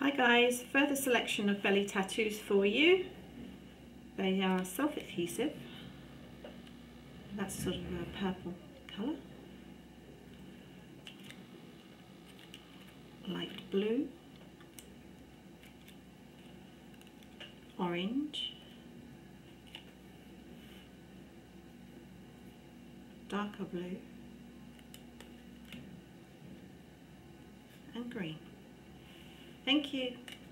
Hi guys, further selection of belly tattoos for you. They are self-adhesive. That's sort of a purple colour. Light blue. Orange. Darker blue. And green. Thank you.